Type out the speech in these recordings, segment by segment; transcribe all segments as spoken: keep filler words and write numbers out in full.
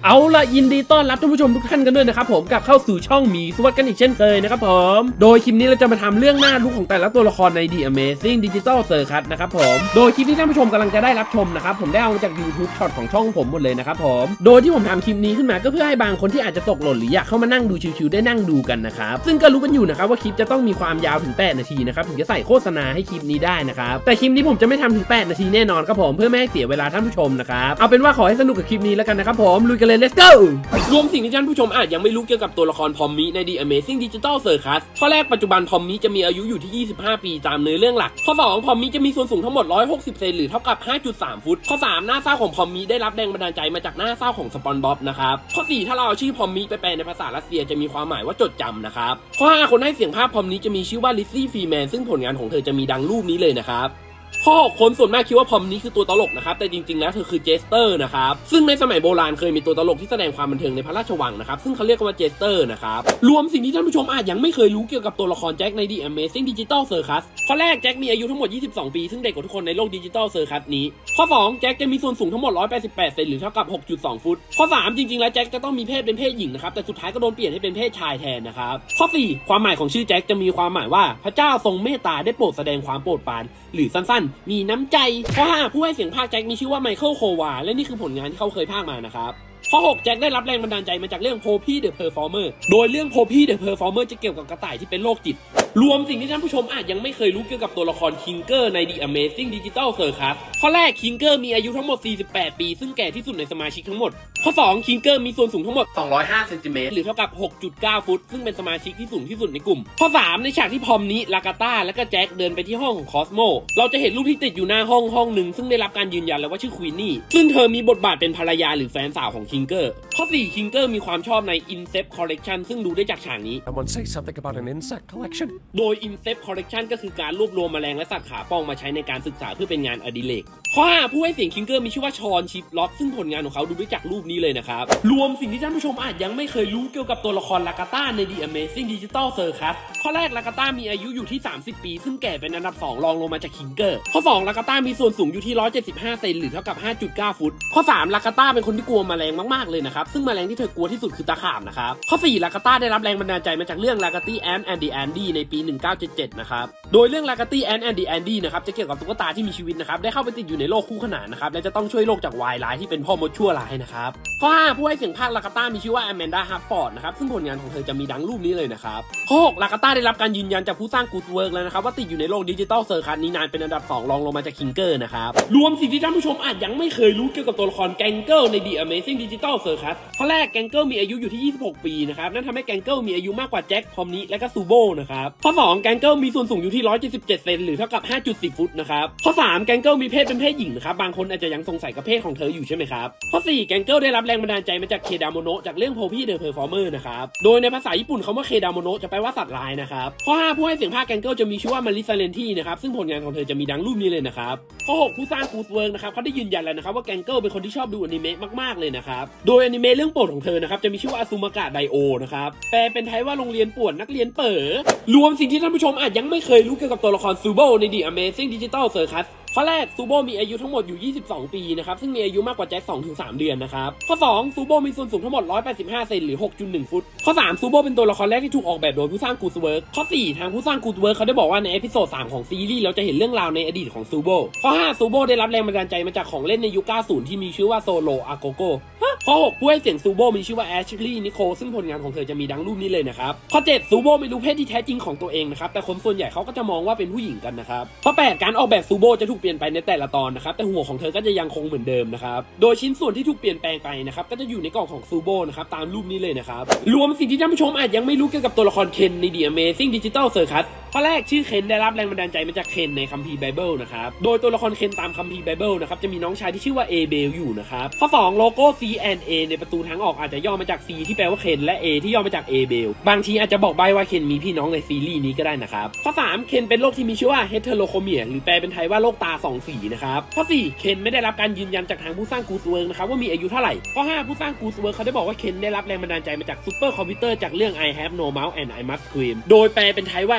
เอาละยินดีต้อนรับท่านผู้ชมทุกท่านกันด้วยนะครับผมกลับเข้าสู่ช่องหมีสวัสดิ์กันอีกเช่นเคยนะครับผมโดยคลิปนี้เราจะมาทำเรื่องหน้าลุกของแต่ละตัวละครใน The Amazing Digital Circus นะครับผมโดยคลิปที่ท่านผู้ชมกำลังจะได้รับชมนะครับผมได้เอามาจาก YouTube ช็อตของช่องผมหมดเลยนะครับผมโดยที่ผมทำคลิปนี้ขึ้นมาก็เพื่อให้บางคนที่อาจจะตกหล่นหรืออยากเข้ามานั่งดูชิวๆได้นั่งดูกันนะครับซึ่งก็รู้กันอยู่นะครับว่าคลิปจะต้องมีความยาวถึงแปดนาทีนะครับถึงจะใส่โฆษณาให้คลิปนี้ได้นะครับแต่คลิปนี้ผมจะไม่ทำถึงแปดนาทีแน่นอนครับผมเพื่อไม่ให้เสียเวลาท่านผู้ชมนะครับเอาเป็นว่าขอให้สนุกกับคลิปนี้แล้วกันนะครับผมลุยกันเลย let's go รวมสิ่งที่ท่านผู้ชมอาจยังไม่รู้เกี่ยวกับตัวละครพอมมิใน The Amazing Digital Circus ข้อแรกปัจจุบันพอมมิจะมีอายุอยู่ที่ยี่สิบห้าปีตามเนื้อเรื่องหลักข้อสองพอมมิจะมีส่วนสูงทั้งหมดหนึ่งร้อยหกสิบเซนหรือเท่ากับ ห้าจุดสาม ฟุตข้อสามหน้าเศร้าของพอมมิได้รับแรงบันดาลใจมาจากหน้าเศร้าของสปอนบ๊อบนะครับข้อสี่ถ้าเราเอาชื่อพอมมิไปแปลในภาษารัสเซียจะมีความหมายว่าจดจำนะครับข้อห้าคนให้เสียงภาพพอมมิจะมีชื่อว่าลิซซี่ฟรีแมนซึ่งผลงานของเธอจะมีดังรูปนี้เลยนะครับข้อหกคนส่วนมากคิดว่าพอมนี้คือตัวตลกนะครับแต่จริงๆแล้วเธอคือเจสเตอร์นะครับซึ่งในสมัยโบราณเคยมีตัวตลกที่แสดงความบันเทิงในพระราชวังนะครับซึ่งเขาเรียกว่าเจสเตอร์นะครับรวมสิ่งที่ท่านผู้ชมอาจยังไม่เคยรู้เกี่ยวกับตัวละครแจ็คใน The Amazing Digital Circus ข้อแรกแจ็คมีอายุทั้งหมดยี่สิบสองปีซึ่งเด็กกว่าทุกคนในโลก Digital Circus นี้ข้อสองแจ็คจะมีส่วนสูงทั้งหมดหนึ่งร้อยแปดสิบแปดเซนหรือเท่ากับ หกจุดสอง ฟุตข้อสามจริงๆแล้วแจ็คจะต้องมีเพศเป็นเพศหญิงนะครับแต่สุดท้ายก็โดนเปลี่ยนให้เป็นเพศชายแทนนะครับข้อสี่ความหมายของชื่อแจ็คจะมีความหมายว่าพระเจ้าทรงเมตตาได้โปรดแสดงความโปรดปรานหรือสั้นๆมีน้ำใจข้อห้าผู้ให้เสียงพากย์แจ็คมีชื่อว่าไมเคิลโควาและนี่คือผลงานที่เขาเคยพากย์มานะครับข้อหกแจ็คได้รับแรงบันดาลใจมาจากเรื่อง Poppy the Performer โดยเรื่อง Poppy the Performer จะเกี่ยวกับกระต่ายที่เป็นโรคจิตรวมสิ่งที่ท่านผู้ชมอาจยังไม่เคยรู้เกี่ยวกับตัวละครคิงเกอร์ใน The Amazing Digital Circus ข้อแรกคิงเกอร์มีอายุทั้งหมดสี่สิบแปดปีซึ่งแก่ที่สุดในสมาชิกทั้งหมดข้อสองคิงเกอร์มีส่วนสูงทั้งหมดสองร้อยห้าเซนติเมตรหรือเท่ากับ หกจุดเก้า ฟุตซึ่งเป็นสมาชิกที่สูงที่สุดในกลุ่มข้อสามในฉากที่พอมนี้ลากาตาและก็แจ็คเดินไปที่ห้องของคอสโมเราจะเห็นรูปที่ติดอยู่หน้าห้องห้องหนึ่งซึ่งได้รับการยืนยันแล้วว่าชื่อควีนนี่ซึ่งเธอมีบทบาทเป็นภรรยาหรือแฟนสาวของคิงเกอร์ข้อสี่คิงเกอร์มีความชอบใน Insect Collection ซึ่งดูได้จากฉากนี้ Someone say something about an insect collection โดย Insect Collection ก็คือการรวบรวมแมลงและสัตว์ขาป้องมาใช้ในการศึกษาเพื่อเป็นงานอดิเรกข้อห้าผู้ให้เสียงคิงเกอร์มีชื่อว่าชอนชิปล็อกซึ่งผลงานของเขาดูได้จากรูปนี้เลยนะครับรวมสิ่งที่ท่านผู้ชมอาจยังไม่เคยรู้เกี่ยวกับตัวละครลากาตาใน The Amazing Digital Circus ข้อแรกลากาตามีอายุอยู่ที่สามสิบปีซึ่งแก่เป็นอันดับสองรองลงมาจากคิงเกอร์ข้อสองลากาตามีส่วนสูงอยู่ที่หนึ่งร้อยเจ็ดสิบห้าเซนหรือเท่ากับ ห้าจุดเก้า ฟุตข้อสามลากาตาเป็นคนที่กลัวแมลงมากๆเลยนะครับซึ่งแมลงที่เธอกลัวที่สุดคือตะขาบนะครับข้อสี่ลากาตาได้รับแรงบันดาลใจมาจากเรื่องลากาตี้แอนด์ the Andy ในปีหนึ่งเก้าเจ็ดเจ็ดนะครับโดยเรื่องลากาตี้แอนด์ the Andy นะครับจะเกี่ยวกับตุ๊กตาที่มีชีวิตนะครับได้เข้าไปติดอยู่ในโลกคู่ขนานนะครับและจะต้องช่วยโลกจากวายร้ายที่เป็นพ่อมดชั่วร้ายนะครับข้อห้าผู้ให้เสียงพากย์ลากาตามีชื่อว่าอแมนดาฮับฟอร์ดนะครับซึ่งผลงานของเธอจะมีดังรูปนี้เลยนะครับข้อหกลากาตาได้รับการยืนยันจากผู้สร้างกู๊ดเวิร์กแล้วนะครับว่าติดอยู่ในโลก Digital Circus นี้นานเป็นอันดับสองรองลงมาจากคิงเกอร์นะครับรวมสิ่งที่ท่านผู้ชมอาจยังไม่เคยรู้เกี่ยวกับตัวละครแกงเกิลใน The Amazing Digital Circus ข้อแรกแกงเกิลมีอายุอยู่ที่ยี่สิบหกปีนะครับนั่นทำให้แกงเกิลมีอายุมากกว่าแจ็คพอมนี้และก็ซูโบนะครับข้อสองแกงเกิลมีส่วนสูงอยู่ที่หนึ่งร้อยเจ็ดสิบเจ็ดเซนหรือเท่ากับ ห้าจุดสิบ ฟุตนะครับข้อสามแกงเกิลมีเพศเป็นเพศหญิงนะครับบางคนอาจจะยังสงสัยกับเพศของเธออยู่ใช่ไหมครับข้อสี่แกงเกิลได้รับแรงบันดาลใจมาจากเคดาโมโนะจากเรื่อง Poppy the Performer นะครับโดยในภาษาญี่ปุ่นคำว่าเคดาโมโนะจะแปลว่าสัตว์ร้ายนะครับข้อห้าผู้ให้เสียงพากย์แกงเกิลจะมีชื่อว่ามาริซาเลนทีนะครับซึ่งผลงานของเธอจะมีดังรูปนี้เลยนะครับข้อหกผู้สร้างกู๊ดเวิร์กนะครับเขาได้ยืนยันแล้วนะครับว่าแกงเกิลเป็นคนที่ชอบดูอนิเมะมากๆเลยนะครับโดยอนิเมะเรื่องโปรดของเธอนะครับจะมีชื่อว่าอาซูมากะไดโอนะครับแปลเป็นไทยว่าโรงเรียนป่วนนักเรียนเป๋อรวมสิ่งที่ท่านผู้ชมอาจยังไม่เคยรู้เกี่ยวกับตัวละครซูโบใน The Amazing Digital Circusข้อแรกซูโบมีอายุทั้งหมดอยู่ยี่สิบสองปีนะครับซึ่งมีอายุมากกว่าแจ็ค สองถึงสาม เดือนนะครับข้อสองซูโบมีส่วนสูงทั้งหมดหนึ่งร้อยแปดสิบห้าเซนหรือ หกจุดหนึ่ง ฟุตข้อสามซูโบเป็นตัวละครแรกที่ถูกออกแบบโดยผู้สร้างกู๊ดเวิร์กข้อสี่ทางผู้สร้างกู๊ดเวิร์กเขาได้บอกว่าในเอพิโซดสามของซีรีส์เราจะเห็นเรื่องราวในอดีตของซูโบข้อห้าซูโบได้รับแรงบันดาลใจมาจากของเล่นในยุค เก้าสิบ ที่มีชื่อว่าโซโลอาโกโกข้อหกผู้ให้เสียงซูโบมีชื่อว่าแอชลีย์นิโคลซึ่งผลงานของเธอจะมีดังรูปนี้เลยนะครับข้อเจ็ดซูโบไม่รู้เพศที่แท้จริงของตัวเองนะครับแต่คนส่วนใหญ่เขาก็จะมองว่าเป็นผู้หญิงกันนะครับข้อแปดการออกแบบซูโบจะถูกเปลี่ยนไปในแต่ละตอนนะครับแต่หัวของเธอก็จะยังคงเหมือนเดิมนะครับโดยชิ้นส่วนที่ถูกเปลี่ยนแปลงไปนะครับก็จะอยู่ในกล่องของซูโบนะครับตามรูปนี้เลยนะครับรวมสิ่งที่ท่านผู้ชมอาจยังไม่รู้เกี่ยวกับตัวละครเคนใน The Amazing Digital Circus ข้อแรกชื่อเคนได้รับแรงบันดาลใจมาจากเคนในคัมภีร์ไบเบิลนะครับโดยตัวละครเคนตามคัมภีร์ไบเบิลนะครับจะมีน้องชายที่ชื่อว่าเอเบลอยู่นะครับข้อสองโลโก้ ซี แอนด์ เอ ในประตูทางออกอาจจะย่อมาจาก C ที่แปลว่าเคนและ A ที่ย่อมาจากเอเบลบางทีอาจจะบอกใบ้ว่าเคนมีพี่น้องในซีรีส์นี้ก็ได้นะครับข้อสามเคนเป็นโรคที่มีชื่อว่าเฮเทโรโคเมียหรือแปลเป็นไทยว่าโรคตาสองสีนะครับข้อสี่เคนไม่ได้รับการยืนยันจากทางผู้สร้างกู๊ดเวิร์กนะครับว่ามีอายุเท่าไหร่ข้อห้าผู้สร้างกู๊ดเวิร์กเขาได้บอกว่าเคนได้รับแรงบันดาลใจมาจากซูเปอร์คอมพิวเตอร์จากเรื่อง I Have No Mouse and I Must Scream โดยแปลเป็นไทยว่าฉันไม่มี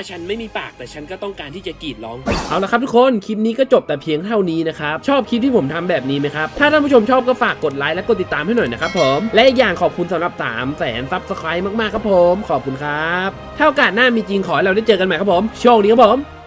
มีปากแต่ฉันก็ต้องการที่จะกรีดร้องเอาละครับทุกคนคลิปนี้ก็จบแต่เพียงเท่านี้นะครับชอบคลิปที่ผมทำแบบนี้ไหมครับถ้าท่านผู้ชมชอบก็ฝากกดไลค์และกดติดตามให้หน่อยนะครับผมและอีกอย่างขอบคุณสำหรับสามแสนซับสไครต์มากๆครับผมขอบคุณครับถ้าโอกาสหน้ามีจริงขอให้เราได้เจอกันใหม่ครับผมโชคดีครับผม